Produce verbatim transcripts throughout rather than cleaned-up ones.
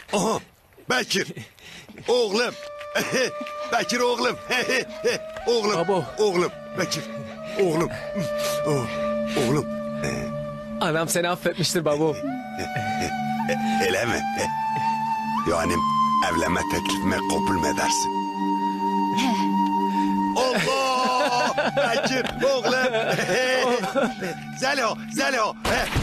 Aha, Bekir. Oğlum. Bekir oğlum. Oğlum. Abo. Oğlum. Bekir. Oğlum. Oh, oğlum. Anam seni affetmiştir babo. Öyle mi? Yani evlenme teklifime kabul mü edersin? Allah! Bekir oğlum. Zeliho, Zeliho.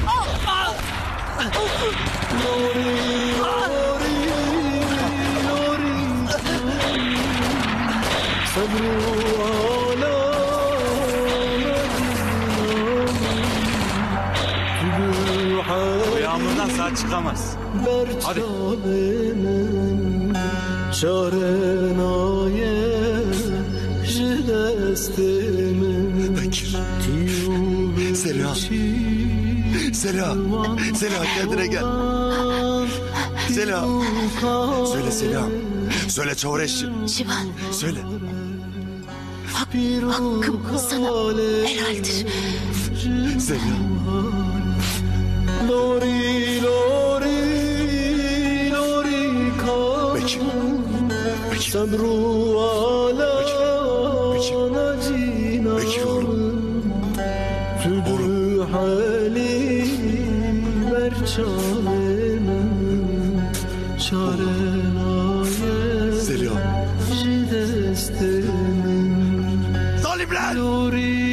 Bu yağmurdan sağ çıkamaz. Hadi. Bekir. Zeliha. Zeliha. Zeliha kendine gel. Zeliha. Söyle Zeliha. Söyle Çavreşçi. Şivan, Söyle. hak, hakkım sana helaldir. Zeliha. Bekir. Bekir. Bekir. Bekir. Bekir oğlum. Zeliha. Zalimler!